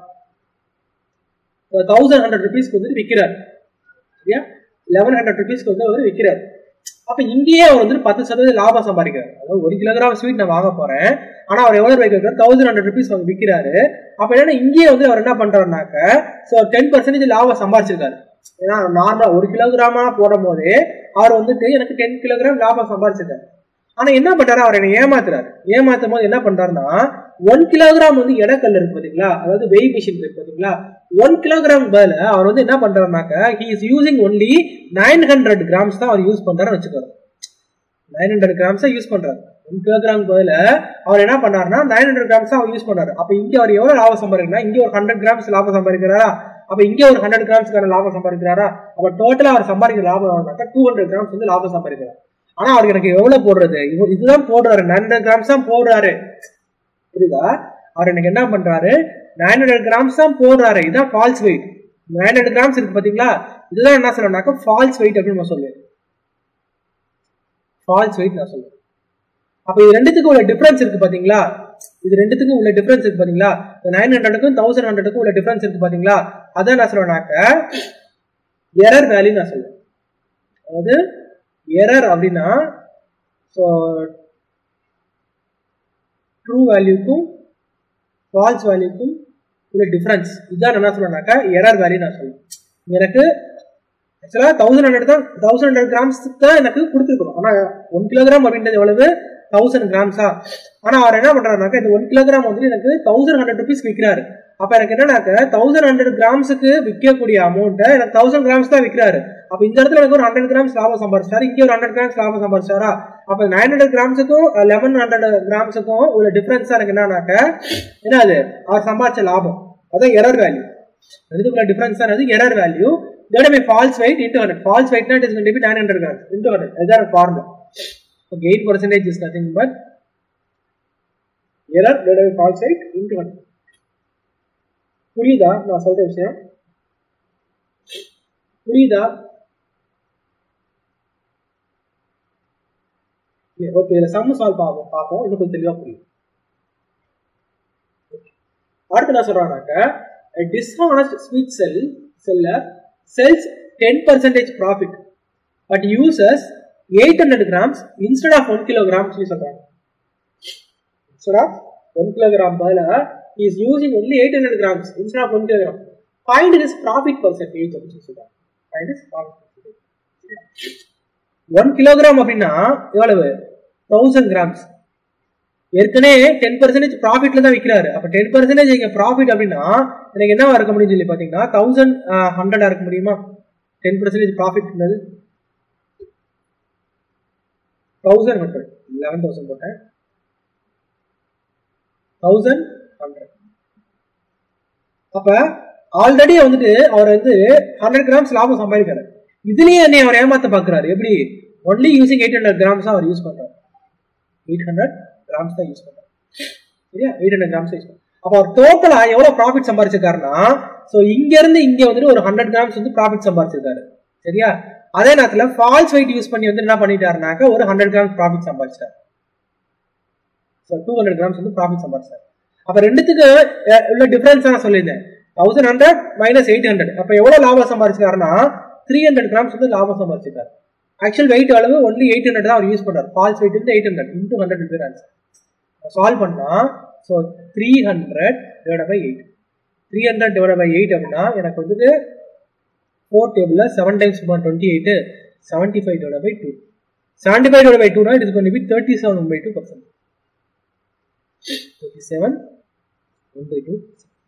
thousand hundred ருபீஸ்க்கு வந்து விற்கிறார். சரியா? லெவன் ஹண்ட்ரட் ருபீஸ்க்கு வந்து அவர் விற்கிறார். அப்ப இங்கேயே அவர் வந்து பத்து சதவீதம் லாபம் சம்பாதிக்கிறார். அதாவது ஒரு கிலோகிராம் ஸ்வீட் நான் வாங்க போறேன், ஆனா அவர் எவ்வளவு ரூபாய்க்கு வைக்கிறார்? தௌசண்ட் ஹண்ட்ரட் ருபீஸ் வந்து விற்கிறாரு. அப்ப என்னன்னா இங்கேயே வந்து அவர் என்ன பண்றாருனாக்க ஸோ டென் பர்சன்டேஜ் லாபம் சம்பாதிச்சிருக்காரு. ஏன்னா நார்மலா ஒரு கிலோகிராமா போடும் போதே அவர் வந்துட்டு எனக்கு டென் கிலோகிராம் லாபம் சம்பாதிச்சிருக்காரு. ஆனா என்ன பண்றாரு, அவர் என்ன ஏமாத்துறாரு. ஏமாத்தும் போது என்ன பண்றாருன்னா ஒன் கிலோகிராம் வந்து எடக்கல் இருக்கு பாத்தீங்களா, அதாவது வெய் மிஷின் இருக்கு பாத்தீங்களா, ஒன் கிலோகிராம் பதில அவர் வந்து என்ன பண்றாருனாக்க he is using only nine hundred grams தான் அவர் யூஸ் பண்றாரு வச்சுக்கோங்க. நைன் ஹண்ட்ரட் கிராம்ஸ் தான் யூஸ் பண்றாரு. ஒன் கிலோகிராம் பதில அவர் என்ன பண்றாருன்னா நைன் ஹண்ட்ரட் கிராம்ஸ் தான் அவர் யூஸ் பண்றாரு. அப்ப இங்க அவர் எவ்வளவு லாபம் சம்பாதிக்கிறார்? இங்க ஒரு ஹண்ட்ரட் கிராம்ஸ் லாபம் சம்பாதிக்கிறாரா? அப்ப இங்க ஒரு ஹண்ட்ரட் கிராம்ஸ்க்கான லாபம் சம்பாதிக்கிறாரா? அப்ப டோட்டலா அவர் சம்பாதிக்கிற லாபம் எவ்வளவுனாக்கா டூ ஹண்ட்ரட் கிராம்ஸ் வந்து லாபம் சம்பாதிக்கிறார். ஆனா அவருக்கு எனக்கு எவ்வளவு போடுறது? இதுதான் போடுறாரு, நைன் ஹண்ட்ரட் கிராம்ஸ் தான் போடுறாரு. புரியுதா? அவர் எனக்கு என்ன பண்றாரு, நைன் ஹண்ட்ரட் கிராம்ஸ் தான் போடுறாரு. இதுதான் false weight. Nine hundred grams இருக்கு பாத்தீங்களா, இதுதான் என்ன சொல்லணும்னாக்கா ஃபால்ஸ் வெயிட் அப்படின்னு நான் சொல்லுவேன். ஃபால்ஸ் வெயிட் நான் சொல்லுவேன். அப்ப இது ரெண்டுத்துக்கும் உள்ள டிஃபரன்ஸ் இருக்கு பாத்தீங்களா, இது ரெண்டுத்துக்கும் உள்ள டிஃபரன்ஸ் இருக்கு பாத்தீங்களா, நைன் ஹண்ட்ரடுக்கும் தௌசண்ட் ஹண்ட்ரடுக்கும் உள்ள டிஃபரன்ஸ் இருக்கு பாத்தீங்களா, அதான் நான் சொல்லுவேன்னாக்க எரர் வேல்யூ நான் சொல்லுவேன். அதாவது எரர் அப்படின்னா ஸோ ட்ரூ வேல்யூக்கும் ஃபால்ஸ் வேல்யூக்கும் உள்ள டிஃபரன்ஸ் இதுதான் என்ன சொல்லுவேன்னாக்கா எரர் வேல்யூ நான் சொல்லுவேன். எனக்கு ஆக்சுவலாக தௌசண்ட் ஹண்ட்ரட் தான் தௌசண்ட் ஹண்ட்ரட் கிராம்ஸ்க்கு தான் எனக்கு கொடுத்துருக்கணும். ஆனால் ஒன் கிலோகிராம் அப்படின்றது எவ்வளவு? தௌசண்ட் கிராம்ஸா. ஆனால் அவர் என்ன பண்றாருனாக்கா இந்த ஒன் கிலோகிராம் வந்து எனக்கு தௌசண்ட் ஹண்ட்ரட் ருபீஸ் விற்கிறாரு. அப்ப எனக்கு என்னன்னாக்க தௌசண்ட் ஹண்ட்ரட் கிராம்ஸுக்கு விற்கக்கூடிய அமௌண்ட்டை எனக்கு தௌசண்ட் கிராம்ஸ் தான் விற்கிறாரு. அப்ப இந்த இடத்துல எனக்கு ஒரு ஹண்ட்ரட் கிராம்ஸ் லாபம் சம்பாதிச்சாரு, இங்கே ஒரு ஹண்ட்ரட் கிராம்ஸ் லாபம் சம்பாதிச்சாரா? அப்ப நைன் ஹண்ட்ரட் கிராம்ஸுக்கும் லெவன் ஹண்ட்ரட் கிராம்ஸுக்கும் உள்ள டிஃபரன்ஸ் எனக்கு என்னன்னாக்க என்னது அவர் சம்பாதிச்ச லாபம். அதான் எரர் வேல்யூ. இதுக்குள்ள டிஃபரன்ஸ் தான் error value. Divided by false weight into one hundred. False weight not is going to be nine hundred grams into one hundred. That's our formula. So gain percentage is nothing but error divided by false weight into one hundred. புரியுதா நான் சொல்ற விஷயம்? புரியுதா? Okay, இதுல some solve ஆகும் பார்ப்போம், இன்னும் கொஞ்சம் தெளிவா புரியும். அடுத்து நான் சொல்றானாக்க a dishonest sweet sell seller sells ten percent profit but uses eight hundred grams instead of one kilogram. Instead of one kilogram he is using only eight hundred grams instead of one kilogram. Find his profit percentage. Find his profit percentage. One kilogram அப்படின்னா எவ்வளவு thousand grams. ஏற்கனவே ten percentage ப்ராஃபிட்ல தான் விற்கிறாரு. அப்ப ten percentage இங்க profit அப்படின்னா எனக்கு என்னவா இருக்க முடியும் சொல்லி பாத்தீங்கன்னா தௌசண்ட் ஹண்ட்ரடா இருக்க முடியுமா? Ten percentage profit thousand hundred eleven thousand போட்டேன் தௌசண்ட் ஹண்ட்ரட். அப்ப ஆல்ரெடி வந்துட்டு அவர் வந்து ஹண்ட்ரட் கிராம்ஸ் லாபம் சம்பாதிக்கிறார். இதுலயே என்னை அவர் ஏமாத்த பாக்குறாரு. எப்படி? Only using eight hundred grams அவர் யூஸ் பண்றாரு. எயிட் ஹண்ட்ரட் கிராம்ஸ் தான் யூஸ் பண்றாரு. சரியா? எயிட் ஹண்ட்ரட் கிராம்ஸ் யூஸ் பண்றாரு. அப்ப அவர் டோட்டலா எவ்வளவு ப்ராஃபிட் சம்பாதிச்சிருக்காருன்னா, சோ இங்க இருந்து இங்க வந்துட்டு ஒரு ஹண்ட்ரட் கிராம்ஸ் வந்து ப்ராஃபிட் சம்பாதிச்சிருக்காரு. சரியா? அதே நேரத்துல ஃபால்ஸ் வெயிட் யூஸ் பண்ணி வந்து என்ன பண்ணிட்டாருனாக்க ஒரு ஹண்ட்ரட் கிராம்ஸ் ப்ராஃபிட் சம்பாதிச்சார். சோ டூ ஹண்ட்ரட் கிராம்ஸ் வந்து ப்ராஃபிட் சம்பாதிச்சார். அப்ப ரெண்டுத்துக்கு உள்ள டிஃபரன்ஸ் நான் சொல்லியிருந்தேன். Thousand hundred minus eight hundred. அப்ப எவ்வளவு லாபம் சம்பாதிச்சிருக்காருன்னா த்ரீ ஹண்ட்ரட் கிராம்ஸ் வந்து லாபம் சம்பாதிச்சிருக்காரு. ஆக்சுவல் வெயிட் அளவு ஒன்லி எயிட் ஹண்ட்ரட் தான் அவர் யூஸ் பண்றாரு. ஃபால்ஸ் வெயிட் வந்து எயிட் ஹண்ட்ரட் இன்டூ ஹண்ட்ரட் இருக்கு ஆன்சர். சால்வ் பண்ணா so three hundred divide by eight three hundred divide by eight அப்படின்னா எனக்கு வந்துட்டு ஃபோர் டேபிள்ல seven times twenty eight seventy five divide by two seventy five divide by டூனா it is going to be thirty seven one by two percent thirty seven one by two.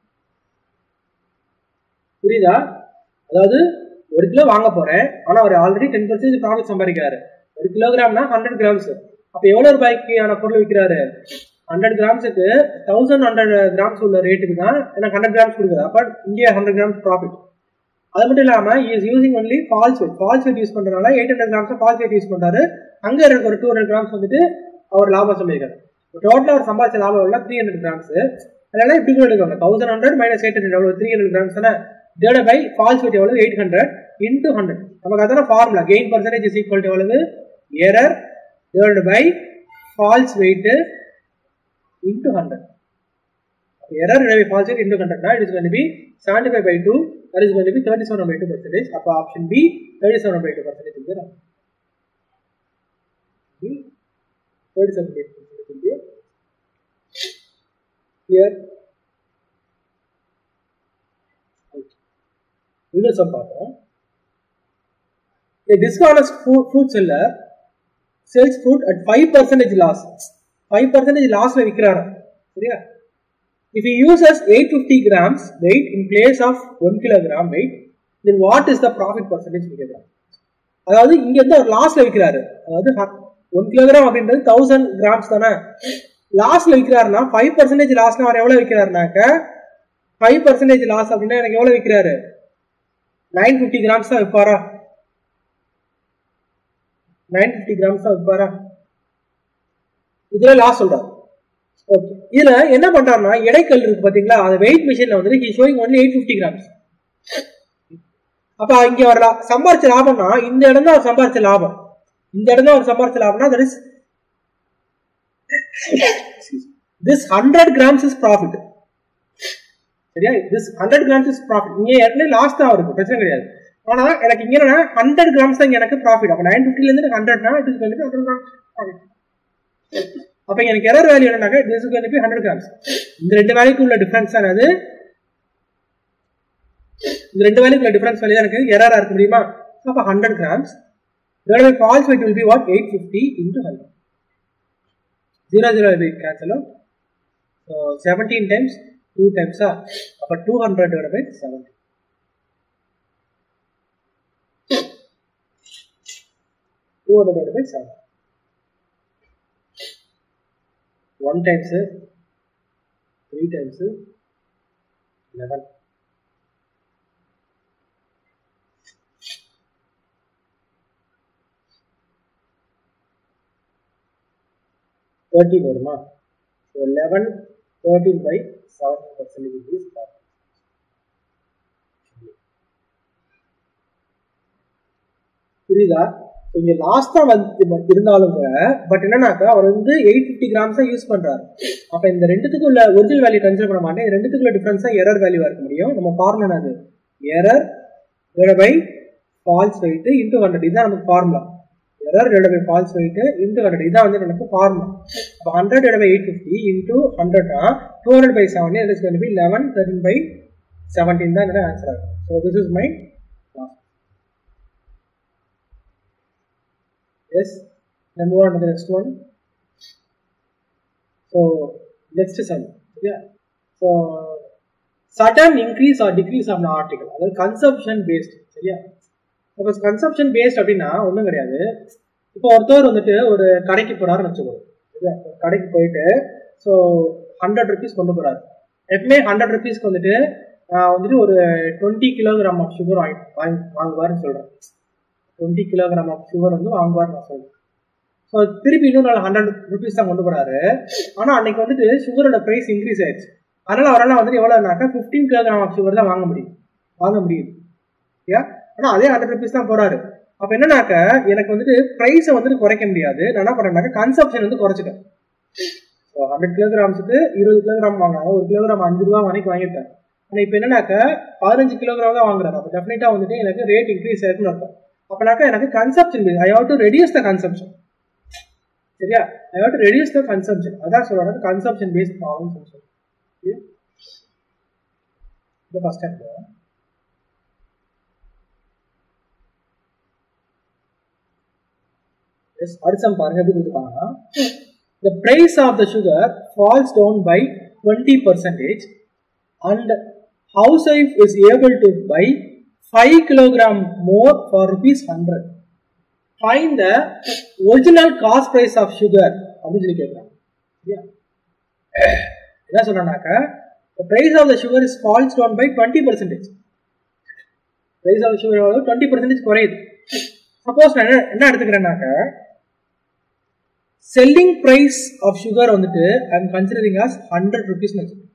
புரியுதா? அதாவது ஒரு kilo வாங்க போறேன், ஆனா அவர் already ten percentage profit சம்பாதிக்கிறாரு. ஒரு கிலோகிராம்னா ஹண்ட்ரட் கிராம்ஸ். அப்ப எவ்வளவு ரூபாய்க்கான பொருள் விற்கிறாரு? ஹண்ட்ரட் கிராம்ஸுக்கு தௌசண்ட் ஹண்ட்ரட் கிராம்ஸ் உள்ள ரேட்டுக்கு தான் எனக்கு ஹண்ட்ரட் கிராம்ஸ் கொடுக்குது. அப்ப இங்கே ஹண்ட்ரட் கிராம்ஸ் ப்ராஃபிட். அது மட்டும் இல்லாம is using only false weight false weight use பண்றதுனால eight hundred grams false weight use பண்றாரு. அங்க எனக்கு ஒரு டூ ஹண்ட்ரட் கிராம்ஸ் வந்துட்டு அவர் லாபம் சம்பாதிக்கிறார். டோட்டலா அவர் சம்பாதிச்ச லாபம் எல்லாம் த்ரீ ஹண்ட்ரட் கிராம்ஸ். அதனால இப்படி கூட எடுக்கணும். Thousand hundred minus eight hundred எவ்வளவு? த்ரீ ஹண்ட்ரட் கிராம்ஸ் தானே. டிவைட் பை ஃபால்ஸ் வெயிட் எவ்வளவு? Eight hundred into hundred. நமக்கு அதான formula. Gain percentage is equal to எவ்வளவு? Error divide by false weight into hundred. Error divide by false weight into hundred னா it is going to be seventy five by two that is going to be thirty-seven by two percentage. அப்ப option B thirty-seven by two percentage இருக்கு. B thirty-seven by two percentage இருக்கு. Clear? Okay. இன்னும் sum பார்ப்போம். A dishonest fruit, fruit seller sells fruit at five percent loss. five percent loss ல விக்கிறாரு. சரியா? If he uses eight hundred fifty grams weight in place of one kilogram weight, then what is the profit percentage we get? அதாவது இங்க வந்து ஒரு லாஸ்ல விக்கிறாரு. அதாவது one kilogram அப்படின்றது thousand grams தானே. லாஸ்ல விக்கிறாருன்னா five percent லாஸ்னா அவர் எவ்வளவு விக்கிறாருனாக்க five percent லாஸ் அப்படின்னா எனக்கு எவ்வளவு விக்கிறாரு? nine hundred fifty grams தான் விப்பாரா? nine hundred fifty grams தான் விப்பாரா? இதுல லாஸ் சொல்றாரு. ஓகே, இதுல என்ன பண்றாருன்னா எடைக்கல் இருக்கு பாத்தீங்களா, அந்த வெயிட் மிஷின்ல வந்து he showing only eight hundred fifty grams. அப்ப இங்க வர சம்பாரிச்ச லாபம்னா இந்த இடம் தான் சம்பாரிச்ச லாபம். இந்த இடம் தான் சம்பாரிச்ச லாபம்னா that is this one hundred grams is profit. சரியா? this one hundred grams is profit. இங்க ஏற்கனவே லாஸ் தான் இருக்கு, பிரச்சனை கிடையாது. ஆனா எனக்கு இங்க என்னன்னா one hundred grams தான் எனக்கு ப்ராஃபிட். அப்ப nine fifty ல இருந்து one hundred னா it is going to be one hundred grams profit. அப்ப எனக்கு எரர் வேல்யூ என்னன்னாக்க this is going to be one hundred grams. இந்த ரெண்டு வேல்யூக்கு உள்ள டிஃபரன்ஸ் என்னது? இந்த ரெண்டு வேல்யூக்கு உள்ள டிஃபரன்ஸ் வேல்யூ எனக்கு எரரா இருக்க முடியுமா? அப்ப one hundred grams divided by false weight will be what? eight hundred fifty into one hundred. zero zero will be cancel out. So seventeen times two times ah. அப்ப two hundred divided by seventeen. two hundred divided by seven. one times three times eleven. thirteen வருமா? So eleven thirteen by seven percentage is profit. புரியுதா? இங்க லாஸ்டா வந்து இருந்தாலும் but என்னன்னாக்கா அவர் வந்து eight hundred fifty grams தான் யூஸ் பண்றாரு. அப்ப இந்த ரெண்டுத்துக்கு உள்ள ஒரிஜினல் வேல்யூ கன்சிடர் பண்ண மாட்டேன். இந்த ரெண்டுத்துக்கு உள்ள டிஃபரன்ஸ் தான் எரர் வேல்யூவா இருக்க முடியும். நம்ம ஃபார்முலா என்னது? Error divided by false weight into one hundred. இதுதான் நமக்கு formula. Error divided by false weight into one hundred. இதான் வந்து நமக்கு ஃபார்முலா. அப்ப one hundred divided by eight hundred fifty into one hundred னா two hundred by seven, it is going to be eleven thirteen by seventeen தான் என்னோட answer ஆகும். So this is my Yes. Then move on to the next one. So next sum. Yeah. So certain increase or decrease of an article. That consumption based. Yeah. Because consumption based அப்படின்னா ஒன்றும் கிடையாது. இப்போ ஒருத்தர் வந்துட்டு ஒரு கடைக்கு போறாருன்னு வச்சுக்கோங்க. கடைக்கு போயிட்டு ஸோ ஹண்ட்ரட் ருபீஸ் கொண்டு போறாரு. எப்பவுமே ஹண்ட்ரட் ருபீஸ்க்கு வந்துட்டு வந்துட்டு ஒரு டுவெண்ட்டி கிலோகிராம் ஆஃப் சுகர் வாங்கி வாங்கி வாங்குவாருன்னு சொல்றேன். டுவெண்ட்டி கிலோகிராம் ஆஃப் சுகர் வந்து வாங்குவார் நான் சொல்றேன். ஸோ திருப்பி இன்னும் நாள் ஹண்ட்ரட் ருபீஸ் தான் கொண்டு போறாரு. ஆனால் அன்னைக்கு வந்துட்டு சுகரோட ப்ரைஸ் இன்க்ரீஸ் ஆயிடுச்சு. அதனால அவரால் வந்துட்டு எவ்வளோனாக்கா ஃபிஃப்டீன் கிலோகிராம் ஆஃப் சுகர் தான் வாங்க முடியும் வாங்க முடியுது. ஓகே. ஆனால் அதே ஹண்ட்ரட் ருபீஸ் தான் போறாரு. அப்போ என்னன்னாக்க எனக்கு வந்துட்டு ப்ரைஸை வந்துட்டு குறைக்க முடியாது. நான் என்ன பண்ணுறேன்னாக்கா கன்சப்ஷன் வந்து குறைச்சிட்டேன். ஸோ ஹண்ட்ரட் கிலோகிராம்ஸுக்கு இருபது கிலோகிராம் வாங்கினாங்க. ஒரு கிலோகிராம் அஞ்சு ரூபா வரைக்கும் வாங்கிட்டேன். ஆனால் இப்போ என்னன்னாக்க பதினஞ்சு கிலோகிராம் தான் வாங்குறாங்க. அப்போ டெஃபினட்டாக வந்துட்டு எனக்கு ரேட் இன்க்ரீஸ் ஆயிருக்குன்னு அர்த்தம். அப்போனாக்கா எனக்கு consumption I have to reduce the consumption. சரியா? I have to reduce the consumption. அதான் சொல்றாங்க கன்சப்ஷன் பேஸ்ட் ப்ராப்ளம் சொல்லுவாங்க. இது ஃபர்ஸ்ட் டைம். எஸ் அடுத்த சம் பாருங்க எப்படி கொடுத்துருக்காங்கன்னா the price of the sugar falls down by twenty percent and housewife is able to buy five kilogram more for rupees one hundred. Find the original cost price of sugar அப்படின்னு சொல்லி கேட்குறாங்க. என்ன சொல்றாங்கனாக்கா the price of the sugar is falls down by twenty percent. price of the sugar twenty percent குறையுது. Suppose நான் என்ன எடுத்துக்கிறேன்னாக்க selling price of sugar வந்துட்டு I am considering as one hundred rupees னு வச்சுக்கோங்க.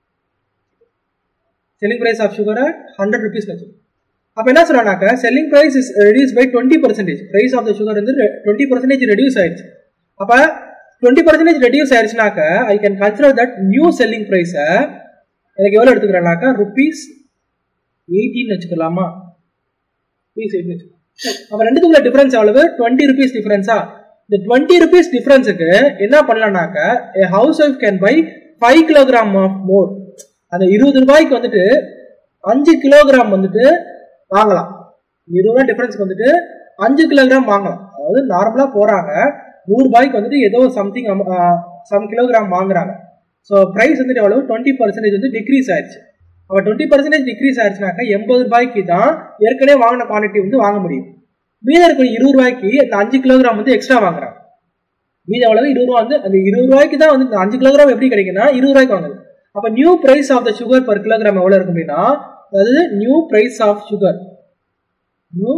selling price of sugar one hundred rupees னு வச்சுக்கோங்க. அப்ப என்ன சொல்றானாக்க selling price is reduced by twenty percent. price of the sugar வந்து twenty percent reduce ஆயிடுச்சு. அப்ப twenty percent reduce ஆயிடுச்சுனாக்க I can consider that new selling price எனக்கு எவ்வளவு எடுத்துக்கிறேனாக்க rupees eighteen வச்சுக்கலாமா? rupees eighteen வச்சுக்கோங்க. அப்ப ரெண்டுக்குள்ள டிஃபரன்ஸ் எவ்வளவு? twenty rupees டிஃபரன்ஸா? இந்த twenty rupees டிஃபரன்ஸுக்கு என்ன பண்ணலாம்னாக்க a housewife can buy five kilogram of more. அந்த இருபது ரூபாய்க்கு வந்துட்டு அஞ்சு கிலோகிராம் வந்துட்டு வாங்கலாம். இருபது ரூபாய் டிஃபரன்ஸ்க்கு வந்துட்டு அஞ்சு கிலோகிராம் வாங்கலாம். அதாவது நார்மலா போறாங்க நூறு ரூபாய்க்கு வந்துட்டு ஏதோ சம்திங் சம் கிலோகிராம் வாங்குறாங்க. ஸோ ப்ரைஸ் வந்துட்டு எவ்வளவு டுவெண்ட்டி பர்சன்டேஜ் வந்து டிக்ரீஸ் ஆயிடுச்சு. அப்போ டுவெண்ட்டி பர்சன்டேஜ் டிக்ரீஸ் ஆயிடுச்சுனாக்கா எண்பது ரூபாய்க்கு தான் ஏற்கனவே வாங்கின குவான்டிட்டி வந்து வாங்க முடியும். மீத இருக்கிற இருபது ரூபாய்க்கு இந்த அஞ்சு கிலோகிராம் வந்து எக்ஸ்ட்ரா வாங்குறாங்க. மீத எவ்வளவு? இருபது ரூபா வந்து அந்த இருபது ரூபாய்க்கு தான் வந்து அஞ்சு கிலோகிராம் எப்படி கிடைக்குன்னா இருபது ரூபாய்க்கு வாங்குது. அப்ப new price of the sugar per kilogram எவ்வளவு இருக்கு அப்படின்னா அதாவது new price of sugar new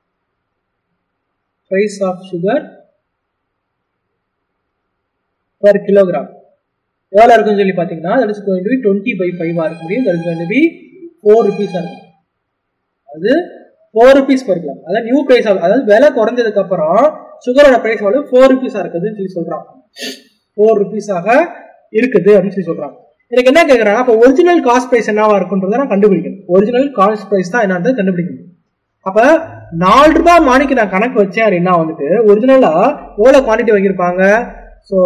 price of sugar per kilogram எவ்வளவு இருக்குன்னு சொல்லி பாத்தீங்கன்னா that is going to be twenty by five ஆ இருக்க முடியும். that is going to be four rupees ஆ இருக்கும். அது four rupees per கிலோ. அதாவது நியூ பிரைஸ் அதாவது விலை குறைஞ்சதுக்கு அப்புறம் சுகரோட பிரைஸ் எவ்வளவு four rupees ஆ இருக்குதுன்னு சொல்லி சொல்றாங்க. four rupees ஆக இருக்குது அப்படின்னு சொல்லி சொல்றாங்க. எனக்கு என்ன கேட்கறாங்க அப்ப ஒரிஜினல் காஸ்ட் பிரைஸ் என்னவா இருக்குன்றத நான் கண்டுபிடிக்கணும். ஒரிஜினல் காஸ்ட் பிரைஸ் தான் என்னன்றது கண்டுபிடிக்கணும். அப்ப நாலு ரூபாய் மாணிக்கு நான் கணக்கு வச்சேன் அப்படின்னா வந்துட்டு ஒரிஜினலா எவ்வளவு குவான்டிட்டி வாங்கியிருப்பாங்க? ஸோ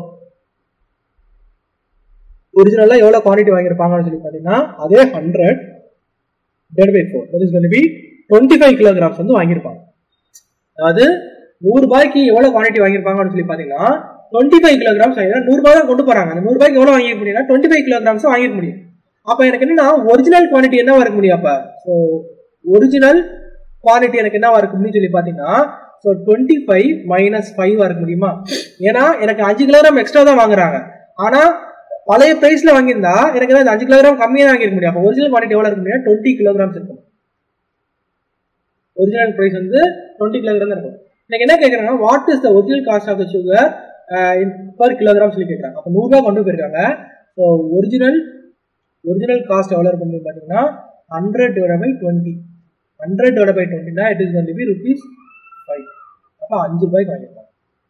ஒரிஜினலா எவ்வளவு குவான்டிட்டி வாங்கியிருப்பாங்கன்னு சொல்லி பாத்தீங்கன்னா அதே hundred divide by four that is going to be twenty five kilograms வந்து வாங்கியிருப்பாங்க. அதாவது நூறு ரூபாய்க்கு எவ்வளவு குவான்டிட்டி வாங்கியிருப்பாங்கன்னு சொல்லி பாத்தீங்கன்னா டுவெண்ட்டி ஃபைவ் கிலோகிராம்ஸ் நூறு ரூபாய் தான் கொண்டு போறாங்க. அந்த நூறு ரூபாய்க்கு எவ்வளவு வாங்கிக்க முடியும்னா டுவெண்ட்டி ஃபைவ் கிலோகிராம்ஸ் வாங்கிக்க முடியும். அப்ப எனக்கு என்னன்னா ஒரிஜினல் குவான்டிட்டி என்னவா இருக்க முடியும்? அப்ப ஸோ ஒரிஜினல் குவான்டிட்டி எனக்கு என்னவா இருக்கு அப்படின்னு சொல்லி பாத்தீங்கன்னா so twenty five minus five இருக்க முடியுமா? ஏன்னா எனக்கு அஞ்சு கிலோகிராம் எக்ஸ்ட்ரா தான் வாங்குறாங்க. ஆனா பழைய பிரைஸ்ல வாங்கியிருந்தா எனக்கு அந்த அஞ்சு கிலோகிராம் கம்மியா தான் வாங்கிருக்க முடியும். அப்போ ஒரிஜினல் குவான்டிட்டி எவ்வளவு இருக்கு முடியும்? டுவெண்ட்டி கிலோகிராம்ஸ் இருக்கும். ஒரிஜினல் பிரைஸ் வந்து டுவெண்ட்டி கிலோகிராம் தான் இருக்கும். எனக்கு என்ன கேட்கறாங்கன்னா what is the original cost of the sugar per kilogram சொல்லி கேட்கறாங்க. அப்போ நூறு ரூபாய் கொண்டு போயிருக்காங்க. ஸோ ஒரிஜினல் ஒரிஜினல் காஸ்ட் எவ்வளவு இருக்கும் பாத்தீங்கன்னா hundred divide by twenty hundred divide by டுவெண்ட்டினா it is going to be rupees five. அப்போ அஞ்சு ரூபாய்க்கு வாங்கிருக்காங்க.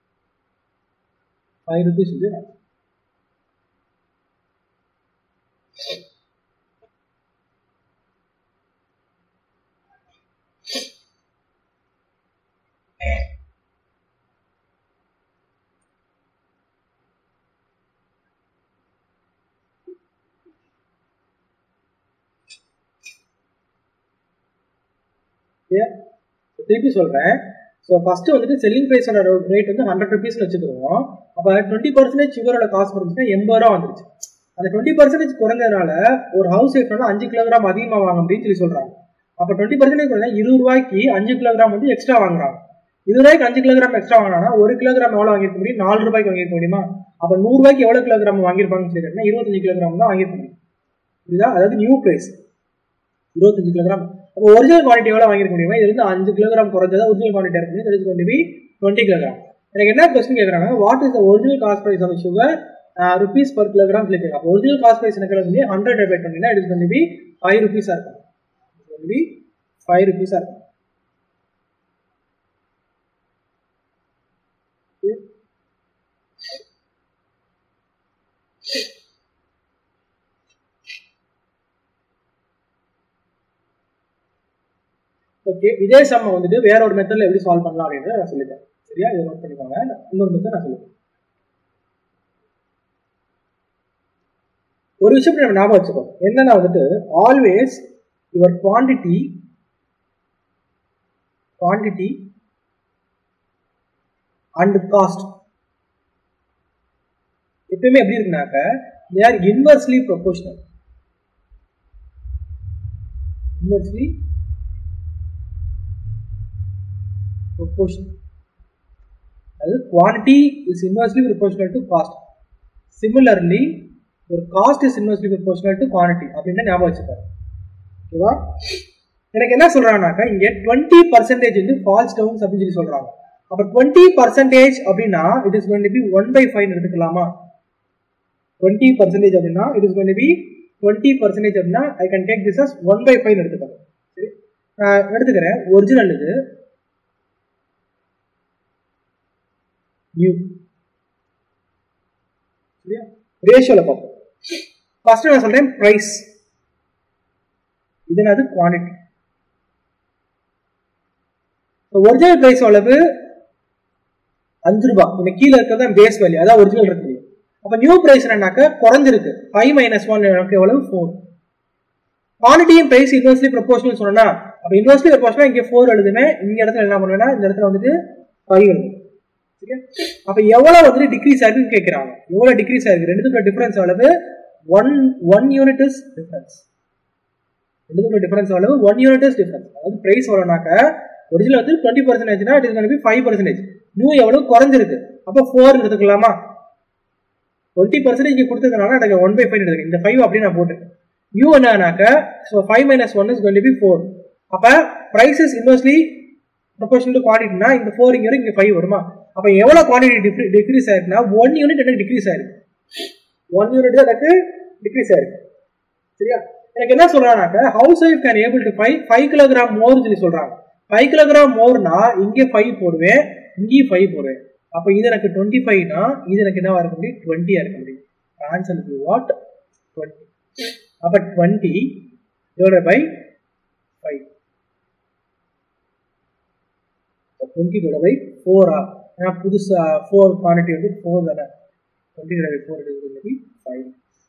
ஃபைவ் ருபீஸ் வந்து திருப்பி சொல்றேன். ஸோ ஃபர்ஸ்ட் வந்துட்டு செல்லிங் ப்ரைஸோட ரேட் வந்து ஹண்ட்ரட் ருபீஸ்னு வச்சுக்கிறோம். அப்போ டுவெண்ட்டி பர்சன்டேஜ் சுகரோட காஸ்ட் வந்துச்சுன்னா எண்பது ரூபா வந்துருச்சு. அந்த டுவெண்ட்டி பர்சன்டேஜ் குறைஞ்சதுனால ஒரு ஹவுஸ் ஒய்ஃப் வந்து அஞ்சு கிலோகிராம் அதிகமாக வாங்க அப்படின்னு சொல்லி சொல்றாங்க. அப்போ டுவெண்ட்டி பர்சன்டேஜ் குறைஞ்சா இருபது ரூபாய்க்கு அஞ்சு கிலோகிராம் வந்து எக்ஸ்ட்ரா வாங்குறாங்க. இருபது ரூபாய்க்கு அஞ்சு கிலோகிராம் எக்ஸ்ட்ரா வாங்கினா ஒரு கிலோகிராம் எவ்வளோ வாங்கிருக்க முடியும்? நாலு ரூபாய்க்கு வாங்கிருக்க முடியுமா? அப்போ நூறு ரூபாய்க்கு எவ்வளோ கிலோகிராம் வாங்கியிருப்பாங்கன்னு சொல்லி கேட்டீங்கன்னா இருபத்தஞ்சு கிலோகிராம் தான் வாங்கிருக்க முடியும். இதுதான் அதாவது நியூ பிரைஸ் இருபத்தஞ்சு கிலோகிராம். அப்போ ஒரிஜினல் குவாலிட்டி எவ்வளோ வாங்கிருக்க முடியுமா? இது வந்து அஞ்சு கிலோகிராம் குறைஞ்சதா ஒரிஜினல் குவாலிட்டி இருக்கு. That is going to be twenty kilogram. எனக்கு என்ன கொஸ்டின் கேட்குறாங்க, what is the original cost price of sugar rupees per kilogram சொல்லியிருக்காங்க. அப்போ ஒரிஜினல் காஸ்ட் பிரைஸ் எனக்கு வந்து ஹண்ட்ரட் டிவைட் பண்ணினா it is going to be five ருபீஸாக இருக்கும். It is going to be five ருபீஸாக இருக்கும். ஓகே, இதே சம்ம வந்துட்டு வேற ஒரு மெத்தட்ல எப்படி சால்வ் பண்ணலாம் அப்படின்னு நான் சொல்லிட்டேன். சரியா, இதை நோட் பண்ணிக்கோங்க. இன்னொரு மெத்தட் நான் சொல்லுவேன். ஒரு விஷயம் நம்ம ஞாபகம் வச்சுக்கோ, என்னன்னா வந்துட்டு always your quantity quantity and cost எப்பயுமே எப்படி இருக்குனாக்க they are inversely proportional. inversely proportional. அது quantity is inversely proportional to cost. Similarly, your cost is inversely proportional to quantity. அப்படின்னா ஞாபகம் வச்சுக்கோங்க. ஓகேவா? எனக்கு என்ன சொல்றாங்கனாக்கா இங்க டுவெண்ட்டி பர்சன்டேஜ் வந்து ஃபால்ஸ் டவுன்ஸ் அப்படின்னு சொல்லி சொல்றாங்க. அப்ப டுவெண்ட்டி பர்சன்டேஜ் அப்படின்னா it is going to be one by five எடுத்துக்கலாமா? டுவெண்ட்டி பர்சன்டேஜ் அப்படின்னா it is going to be twenty percentage அப்படின்னா I can take this as one by five எடுத்துக்கிறேன். சரி, நான் எடுத்துக்கிறேன். ஒரிஜினல் இது நியூ. சரியா, ரேஷியோல பார்ப்போம். ஃபர்ஸ்ட் நான் சொல்றேன் பிரைஸ், இது என்னது குவான்டிட்டி. ஒரிஜினல் பிரைஸ் அளவு அஞ்சு ரூபாய், இந்த கீழே இருக்கிறது பேஸ் வேல்யூ, அதான் ஒரிஜினல் இருக்கு. அப்ப நியூ பிரைஸ் என்னன்னாக்க குறைஞ்சிருக்கு. ஃபைவ் மைனஸ் ஒன் எனக்கு எவ்வளவு? ஃபோர். குவான்டிட்டியும் பிரைஸ் இன்வெர்ஸ்லி ப்ரொபோர்ஷனல் சொன்னா அப்ப இன்வெர்ஸ்லி ப்ரொபோர்ஷனல் இங்க ஃபோர் எழுதுவேன், இந்த இடத்துல என்ன பண்ணுவேன்னா இந்த இடத்துல வந்துட்டு ஃபைவ் எழுதுவேன். அப்ப எவ்வளவு வந்து டிக்ரீஸ் ஆகுதுன்னு கேட்கிறாங்க. எவ்வளவு டிக்ரீஸ் ஆயிருக்கு? ரெண்டுத்துக்கு டிஃபரன்ஸ் அளவு one one unit is difference. ரெண்டுத்துக்கு டிஃபரன்ஸ் அளவு ஒன் யூனிட் இஸ் டிஃபரன்ஸ். அதாவது பிரைஸ் எவ்வளவுனாக்க ஒரிஜினல் வந்து டுவெண்ட்டி பர்சன்டேஜ்னா it is going to be five percentage. New எவ்வளவு குறைஞ்சிருக்கு? அப்ப ஃபோர் எடுத்துக்கலாமா? டுவெண்ட்டி பர்சன்டேஜ் கொடுத்ததுனால எனக்கு ஒன் பை ஃபைவ் எடுத்துருக்கு. இந்த ஃபைவ் அப்படியே நான் போட்டு நியூ என்னன்னாக்க so five minus one is going to be four. அப்ப price is inversely proportional to குவான்டிட்டினா இந்த ஃபோர் இங்க இங்க ஃபைவ் வருமா? அப்ப எவ்வளவு குவான்டிட்டி டிக்ரீஸ் ஆயிருக்குன்னா ஒன் யூனிட் எனக்கு டிக்ரீஸ் ஆயிருக்கு. ஒன் யூனிட் எனக்கு டிக்ரீஸ் ஆயிருக்கு. சரியா, எனக்கு என்ன சொல்றாங்க, house wife can able to five five kilogram more சொல்லி சொல்றாங்க. ஃபைவ் கிலோகிராம் மோர்னா இங்கே ஃபைவ் போடுவேன், இங்கேயும் ஃபைவ் போடுவேன். அப்ப இது எனக்கு டுவெண்ட்டி ஃபைவ்னா இது எனக்கு என்னவா இருக்க முடியும்? டுவெண்ட்டியா இருக்க முடியும். Answer is what? டுவெண்ட்டி. அப்ப twenty divided by five. Twenty divided by ஃபோரா? ஏன்னா புதுசா ஃபோர் குவான்டிட்டி வந்து ஃபோர் தானே. Twenty divide by four is going to be five.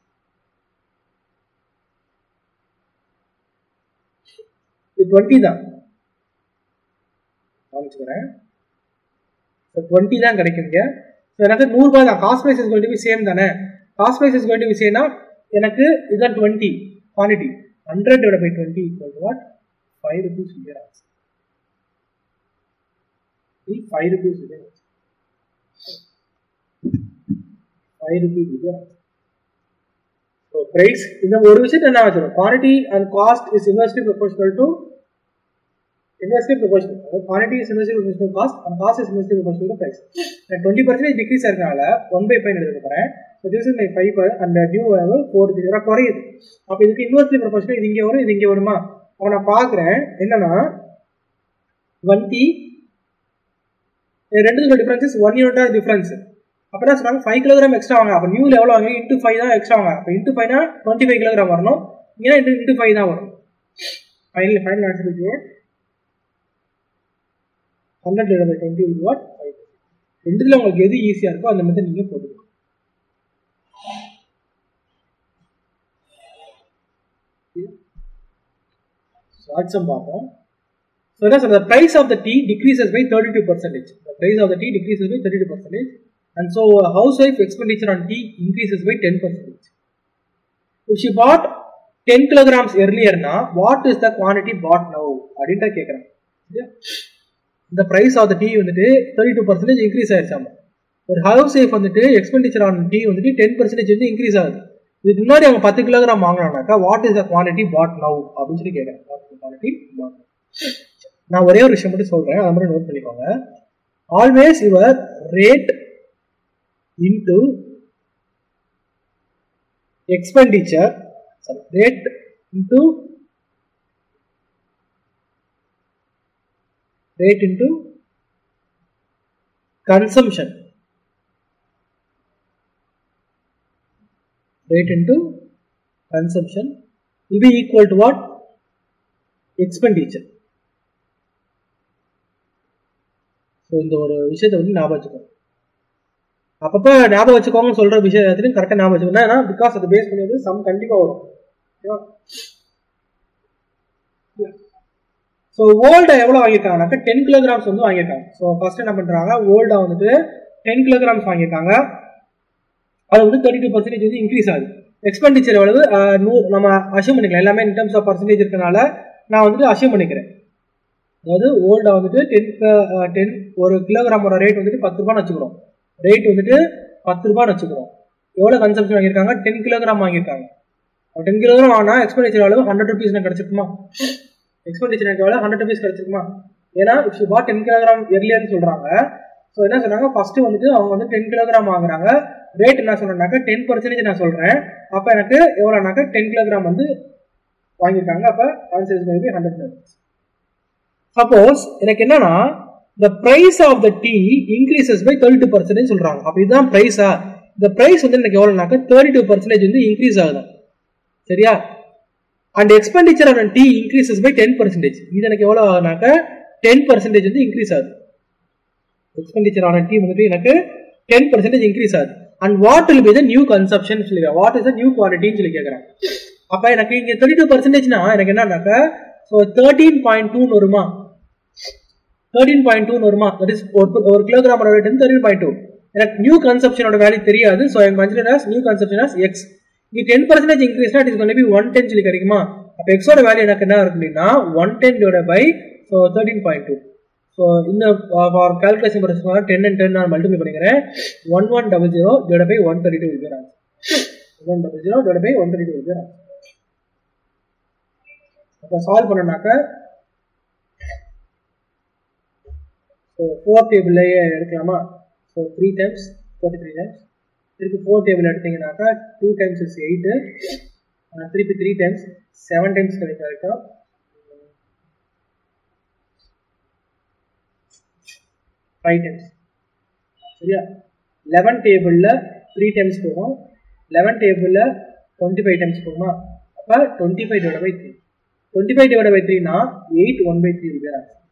இது டுவெண்ட்டி தான் காமிச்சுக்கிறேன். டுவெண்ட்டி தான் கிடைக்குங்க. எனக்கு நூறு ரூபாய் தான். Cost price is going to be same தானே. Cost price is going to be சேம்னா எனக்கு இதுதான் twenty quantity. Hundred divide by twenty equal to what? Five rupees. Five rupees five rupees. So price இந்த ஒரு விஷயத்தை என்ன வச்சிடும்? Quantity and cost is inversely proportional to inversely proportional. Quantity is inversely proportional to cost and cost is inversely proportional to price. And twenty percent decrease ஆகிறதுனால one by five எடுத்துக்க போறேன். So this is my five and the new value four இதுல குறையுது. அப்ப இதுக்கு inversely proportional இது இங்க வரும், இது இங்க வருமா? அப்ப நான் பார்க்கிறேன் என்னன்னா twenty ரெண்டுக்கு difference is one unit of difference. அப்ப என்ன சொல்றாங்க? five கிலோகிராம் எக்ஸ்ட்ரா வாங்க. அப்ப நியூல எவ்வளவு வாங்க? into five தான் எக்ஸ்ட்ரா வாங்க. அப்ப into five னா twenty-five கிலோகிராம் வரணும். இங்க into five தான் வரும். Final final answer is what? Hundred divide by twenty will be what? five. ரெண்டுல உங்களுக்கு எது ஈஸியா இருக்கோ அந்த மெத்தட் நீங்க போட்டுக்கலாம். ஷார்ட் சம் பார்ப்போம். So So that's the price of the tea decreases by thirty-two percent. The price of the tea decreases by thirty-two percent. And so a housewife expenditure on tea increases by ten percent. If she bought ten kilograms earlier now, what is the quantity bought now? Adinta kekran. The price of the tea வந்துட்டு thirty-two percent increase ஆயிருச்சாமா. ஒரு housewife வந்துட்டு expenditure on tea வந்துட்டு ten percent வந்து increase ஆகுது. இதுக்கு முன்னாடி அவங்க ten kilogram வாங்குறாங்கனாக்கா what is the quantity bought now அப்படினு சொல்லி கேக்குறாங்க. What is the quantity bought? நான் ஒரே ஒரு விஷயம் மட்டும் சொல்றேன், அத மட்டும் நோட் பண்ணிக்கோங்க. Always your rate into expenditure, sorry, rate into rate into consumption, rate into consumption will be equal to what? Expenditure. So இந்த ஒரு விஷயத்தை வந்து ஞாபகம் வச்சுக்கோங்க. அப்பப்ப ஞாபகம் வச்சுக்கோங்கன்னு சொல்ற விஷயத்தையும் கரெக்டாக ஞாபகம் வச்சுக்கணும். ஏன்னா பிகாஸ் அதை பேஸ் பண்ணி வந்து சம் கண்டிப்பாக வரும். ஓகேவா? ஸோ ஓல்டை எவ்வளோ வாங்கியிருக்காங்கனாக்கா டென் கிலோகிராம்ஸ் வந்து வாங்கியிருக்காங்க. ஸோ ஃபர்ஸ்ட் என்ன பண்ணுறாங்க, ஓல்டை வந்துட்டு டென் கிலோகிராம்ஸ் வாங்கியிருக்காங்க. அது வந்து தேர்ட்டி டூ பர்சன்டேஜ் வந்து இன்க்ரீஸ் ஆகுது. எக்ஸ்பெண்டிச்சர் எவ்வளவு நூறு நம்ம அஷ்யூம் பண்ணிக்கலாம். எல்லாமே இன் டர்ம்ஸ் ஆஃப் பர்சன்டேஜ் இருக்கனால நான் வந்துட்டு அஷ்யூம் பண்ணிக்கிறேன். அதாவது ஓல்டை வந்துட்டு டென் டென் ஒரு கிலோகிராமோட ரேட் வந்துட்டு பத்து ரூபான்னு வச்சுக்கிறோம். ரேட் வந்துட்டு பத்து ரூபான்னு வச்சுக்கிறோம். எவ்வளோ கன்சம்ஷன் வாங்கியிருக்காங்க? டென் கிலோகிராம் வாங்கியிருக்காங்க. டென் கிலோகிராம் வாங்கினா எக்ஸ்பெண்டிச்சர் எவ்வளவு? ஹண்ட்ரட் ருபீஸ் கிடைச்சிருக்குமா? எக்ஸ்பெண்டிச்சர் எனக்கு எவ்வளோ? ஹண்ட்ரட் ருபீஸ் கிடைச்சிருக்குமா? ஏன்னா if you put ten kilogram எர்லியர்னு சொல்றாங்க. ஸோ என்ன சொன்னாங்க, ஃபர்ஸ்ட் வந்துட்டு அவங்க வந்து டென் கிலோகிராம் வாங்குறாங்க. ரேட் என்ன சொல்றேன்னாக்கா டென் பர்சன்டேஜ் நான் சொல்றேன். அப்போ எனக்கு எவ்வளோனாக்கா டென் கிலோகிராம் வந்து வாங்கியிருக்காங்க. அப்போ answer is maybe hundred rupees. Suppose எனக்கு என்னன்னா the price of the tea increases by thirty-two percent சொல்றாங்க. அப்ப இதுதான் பிரைஸா? இந்த பிரைஸ் வந்து எனக்கு எவ்வளவுனாக்கா thirty-two percent வந்து இன்க்ரீஸ் ஆகுது. சரியா? and expenditure on tea increases by ten percent. இது எனக்கு எவ்வளவு ஆகுனாக்கா ten percent வந்து இன்க்ரீஸ் ஆகுது. expenditure on tea வந்து எனக்கு ten percent இன்க்ரீஸ் ஆகுது. and what will be the new consumption சொல்லுங்க. what is the new quantity ன்னு சொல்லி கேக்குறாங்க. அப்ப எனக்கு இங்க thirty-two percent னா எனக்கு என்னன்னாக்கா சோ thirteen point two வருமா? thirteen point two வருமா? that is ஒரு கிலோகிராமோட ரேட் வந்து thirteen point two. எனக்கு நியூ கன்சம்ப்ஷனோட வேல்யூ தெரியாது. So I consider as new consumption as x. இங்க ten percent இன்க்ரீஸ்னா it is going to be one ten சொல்லி கிடைக்குமா? அப்ப x ஓட வேல்யூ எனக்கு என்ன இருக்கும் அப்படினா one ten divided by so thirteen point two. So இந்த for calculation purpose ten and ten நான் மல்டிப்ளை பண்ணிக்கிறேன். eleven hundred divided by one thirty-two will be answer. eleven hundred divided by one thirty-two will be answer. அப்ப solve பண்ணனாக்க so four table எடுக்கலாமா? so three times thirty-three times திருப்பி four table எடுத்தீங்கனாக்கா two times is eight, திருப்பி three times seven times கிடைக்கும். five times. சரியா? eleven table ல three times போகும். eleven table ல twenty-five times போகுமா? அப்ப twenty-five divided by three. twenty-five divided by three னா eight one by three will be answer.